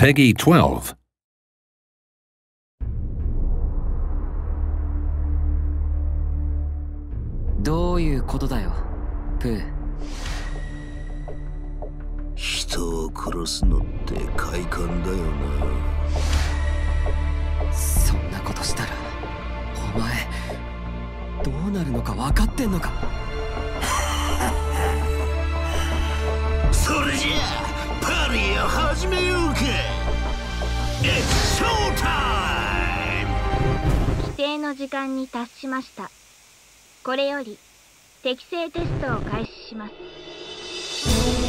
Peggy 12. どういうことだよ、プー。 人を殺すのって快感だよな。 そんなことしたらお前どうなるのか分かってんのか。 それじゃあパーティーを始めようか。It's show time! 規定の時間に達しました。これより適正テストを開始します。